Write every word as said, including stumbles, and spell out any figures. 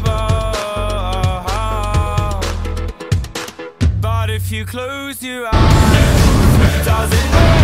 But if you close your eyes, does it hurt?